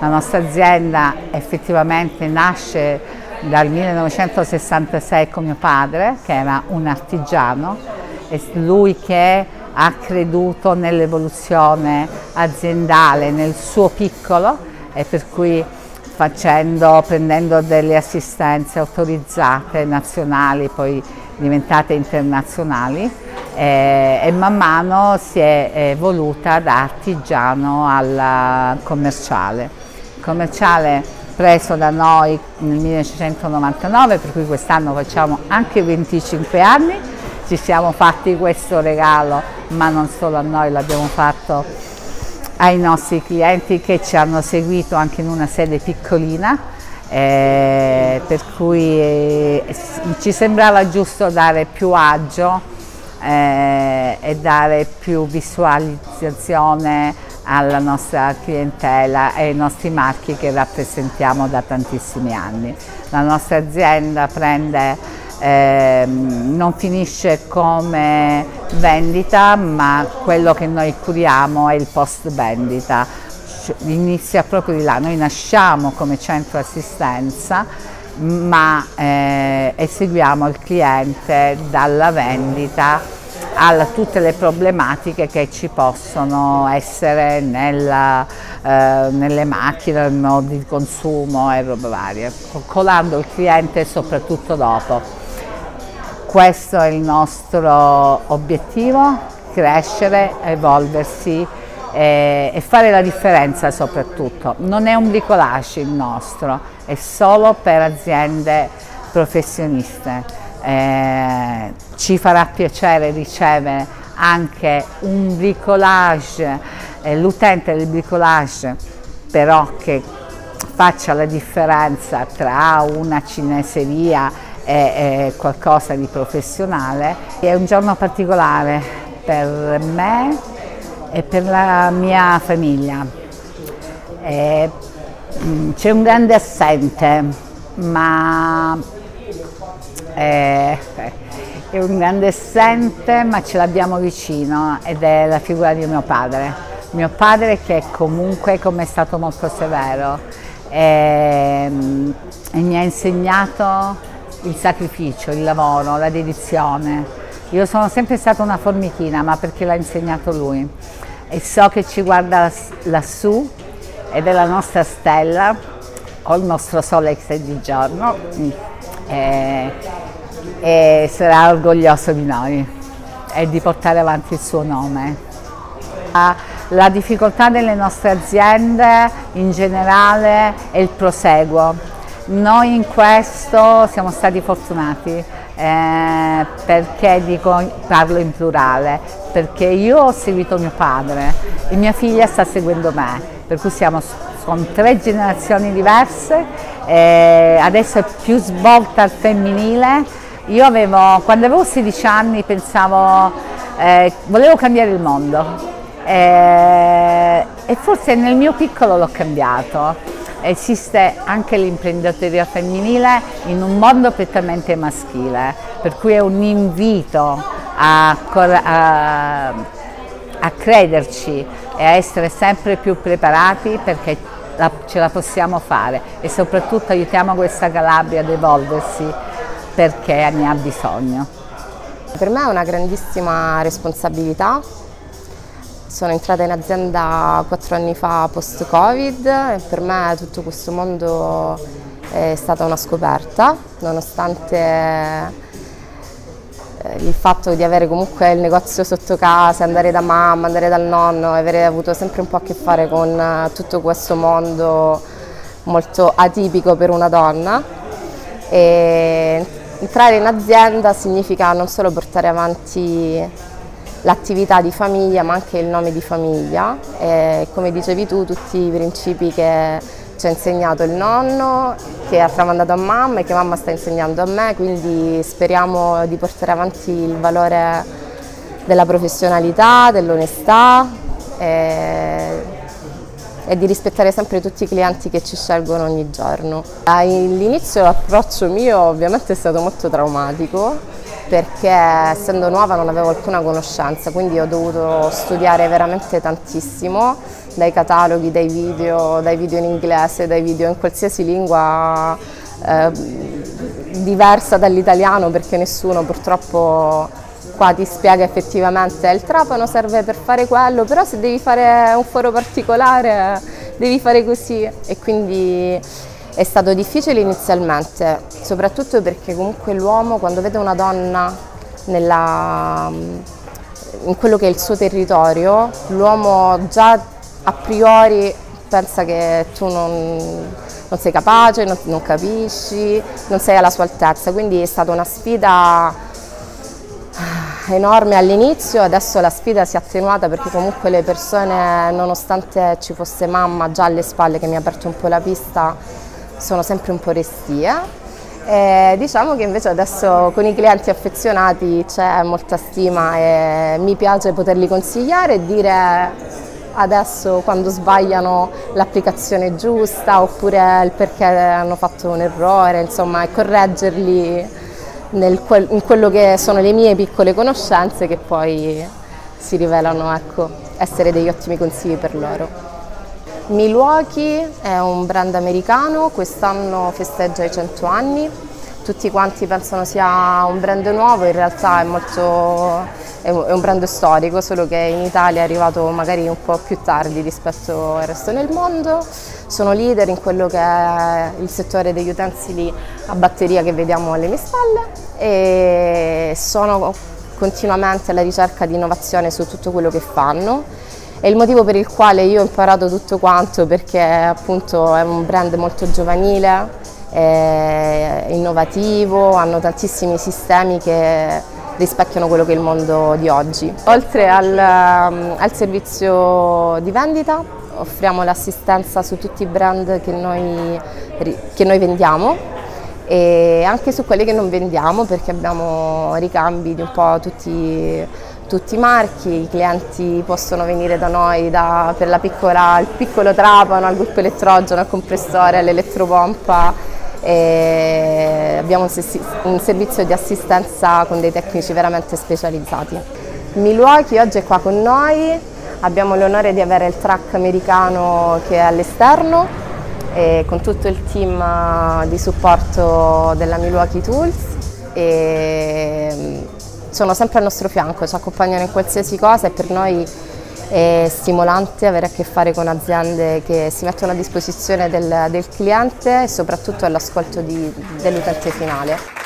La nostra azienda effettivamente nasce dal 1966 con mio padre, che era un artigiano, è lui che ha creduto nell'evoluzione aziendale nel suo piccolo, e per cui prendendo delle assistenze autorizzate nazionali, poi diventate internazionali, e man mano si è evoluta da artigiano al commerciale. Commerciale preso da noi nel 1999, per cui quest'anno facciamo anche 25 anni, ci siamo fatti questo regalo, ma non solo a noi, l'abbiamo fatto ai nostri clienti che ci hanno seguito anche in una sede piccolina, per cui ci sembrava giusto dare più agio e dare più visualizzazione alla nostra clientela e ai nostri marchi che rappresentiamo da tantissimi anni. La nostra azienda non finisce come vendita, ma quello che noi curiamo è il post vendita, inizia proprio di là. Noi nasciamo come centro assistenza, ma eseguiamo il cliente dalla vendita a tutte le problematiche che ci possono essere nelle macchine, nel modo di consumo e robe varie, coccolando il cliente soprattutto dopo. Questo è il nostro obiettivo: crescere, evolversi e fare la differenza soprattutto. Non è un bricolage il nostro, è solo per aziende professioniste. Ci farà piacere ricevere anche un bricolage, l'utente del bricolage però che faccia la differenza tra una cineseria e qualcosa di professionale. È un giorno particolare per me e per la mia famiglia. C'è un grande assente, ma ce l'abbiamo vicino, ed è la figura di mio padre. Mio padre, che comunque è stato molto severo e mi ha insegnato il sacrificio, il lavoro, la dedizione. Io sono sempre stata una formichina, ma perché l'ha insegnato lui, e so che ci guarda lassù ed è la nostra stella o il nostro sole che è di giorno, e sarà orgoglioso di noi e di portare avanti il suo nome. La difficoltà delle nostre aziende in generale è il proseguo. Noi in questo siamo stati fortunati, perché parlo in plurale, perché io ho seguito mio padre e mia figlia sta seguendo me, per cui sono 3 generazioni diverse, adesso è più svolta al femminile. Io quando avevo 16 anni volevo cambiare il mondo, e forse nel mio piccolo l'ho cambiato. Esiste anche l'imprenditoria femminile in un mondo prettamente maschile, per cui è un invito a crederci e a essere sempre più preparati, perché ce la possiamo fare, e soprattutto aiutiamo questa Calabria ad evolversi, perché ne ha bisogno. Per me è una grandissima responsabilità. Sono entrata in azienda 4 anni fa post-Covid e per me tutto questo mondo è stata una scoperta, nonostante il fatto di avere comunque il negozio sotto casa, andare da mamma, andare dal nonno, avere avuto sempre un po' a che fare con tutto questo mondo molto atipico per una donna. E entrare in azienda significa non solo portare avanti l'attività di famiglia, ma anche il nome di famiglia, e come dicevi tu, tutti i principi che ci ha insegnato il nonno, che ha tramandato a mamma e che mamma sta insegnando a me, quindi speriamo di portare avanti il valore della professionalità, dell'onestà e di rispettare sempre tutti i clienti che ci scelgono ogni giorno. All'inizio l'approccio mio ovviamente è stato molto traumatico, perché essendo nuova non avevo alcuna conoscenza, quindi ho dovuto studiare veramente tantissimo, dai cataloghi, dai video in inglese, dai video in qualsiasi lingua diversa dall'italiano, perché nessuno purtroppo qua ti spiega effettivamente il trapano serve per fare quello, però se devi fare un foro particolare devi fare così, e quindi è stato difficile inizialmente, soprattutto perché comunque l'uomo quando vede una donna in quello che è il suo territorio, l'uomo già a priori pensa che tu non sei capace, non capisci, non sei alla sua altezza, quindi è stata una sfida enorme all'inizio. Adesso la sfida si è attenuata perché comunque le persone, nonostante ci fosse mamma già alle spalle che mi ha aperto un po' la pista, sono sempre un po' restie. E diciamo che invece adesso con i clienti affezionati c'è molta stima e mi piace poterli consigliare e dire adesso quando sbagliano l'applicazione giusta oppure il perché hanno fatto un errore, insomma, e correggerli in quello che sono le mie piccole conoscenze, che poi si rivelano, ecco, essere degli ottimi consigli per loro. Milwaukee è un brand americano, quest'anno festeggia i 100 anni, tutti quanti pensano sia un brand nuovo, in realtà è un brand storico, solo che in Italia è arrivato magari un po' più tardi rispetto al resto del mondo. Sono leader in quello che è il settore degli utensili a batteria che vediamo alle mie spalle e sono continuamente alla ricerca di innovazione su tutto quello che fanno. È il motivo per il quale io ho imparato tutto quanto, perché appunto è un brand molto giovanile, è innovativo, hanno tantissimi sistemi che rispecchiano quello che è il mondo di oggi. Oltre al servizio di vendita offriamo l'assistenza su tutti i brand che noi vendiamo e anche su quelli che non vendiamo, perché abbiamo ricambi di un po' tutti i marchi. I clienti possono venire da noi per il piccolo trapano, al gruppo elettrogeno, al compressore, all'elettropompa. Abbiamo un servizio di assistenza con dei tecnici veramente specializzati. Milwaukee oggi è qua con noi, abbiamo l'onore di avere il track americano che è all'esterno con tutto il team di supporto della Milwaukee Tools. Sono sempre al nostro fianco, ci accompagnano in qualsiasi cosa e per noi è stimolante avere a che fare con aziende che si mettono a disposizione del cliente e soprattutto all'ascolto dell'utente finale.